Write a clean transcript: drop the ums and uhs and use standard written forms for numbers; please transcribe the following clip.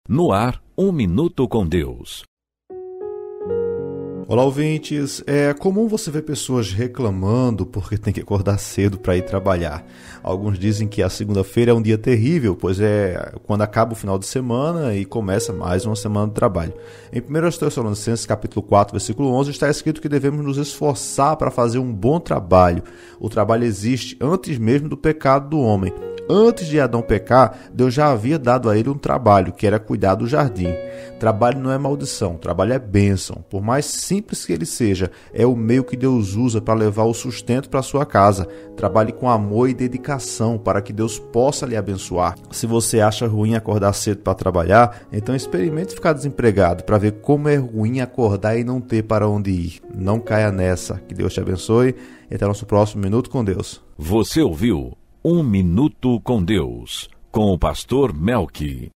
No ar, Um Minuto com Deus. Olá, ouvintes. É comum você ver pessoas reclamando porque tem que acordar cedo para ir trabalhar. Alguns dizem que a segunda-feira é um dia terrível, pois é quando acaba o final de semana e começa mais uma semana de trabalho. Em 1 Tessalonicenses, capítulo 4, versículo 11, está escrito que devemos nos esforçar para fazer um bom trabalho. O trabalho existe antes mesmo do pecado do homem. Antes de Adão pecar, Deus já havia dado a ele um trabalho, que era cuidar do jardim. Trabalho não é maldição, trabalho é bênção. Por mais simples que ele seja, é o meio que Deus usa para levar o sustento para sua casa. Trabalhe com amor e dedicação para que Deus possa lhe abençoar. Se você acha ruim acordar cedo para trabalhar, então experimente ficar desempregado para ver como é ruim acordar e não ter para onde ir. Não caia nessa. Que Deus te abençoe e até o nosso próximo Minuto com Deus. Você ouviu Um Minuto com Deus, com o pastor Melqui.